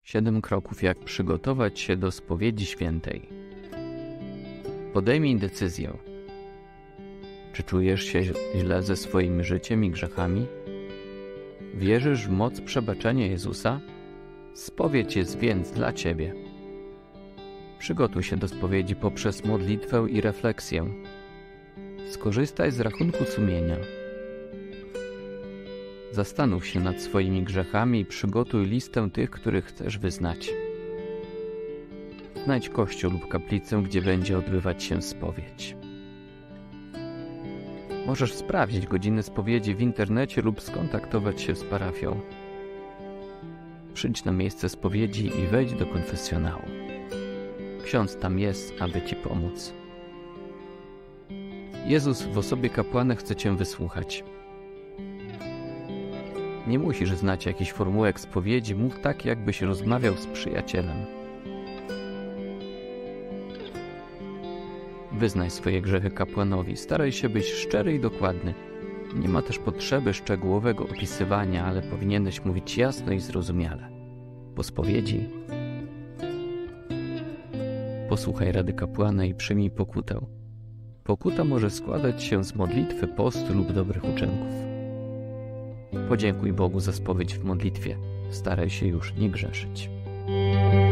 7 kroków, jak przygotować się do spowiedzi świętej. Podejmij decyzję. Czy czujesz się źle ze swoim życiem i grzechami? Wierzysz w moc przebaczenia Jezusa? Spowiedź jest więc dla Ciebie. Przygotuj się do spowiedzi poprzez modlitwę i refleksję. Skorzystaj z rachunku sumienia. Zastanów się nad swoimi grzechami i przygotuj listę tych, których chcesz wyznać. Znajdź kościół lub kaplicę, gdzie będzie odbywać się spowiedź. Możesz sprawdzić godziny spowiedzi w internecie lub skontaktować się z parafią. Przyjdź na miejsce spowiedzi i wejdź do konfesjonału. Ksiądz tam jest, aby Ci pomóc. Jezus w osobie kapłana chce Cię wysłuchać. Nie musisz znać jakichś formułek spowiedzi, mów tak, jakbyś rozmawiał z przyjacielem. Wyznaj swoje grzechy kapłanowi, staraj się być szczery i dokładny. Nie ma też potrzeby szczegółowego opisywania, ale powinieneś mówić jasno i zrozumiale. Po spowiedzi posłuchaj rady kapłana i przyjmij pokutę. Pokuta może składać się z modlitwy, postu lub dobrych uczynków. Podziękuj Bogu za spowiedź w modlitwie. Staraj się już nie grzeszyć.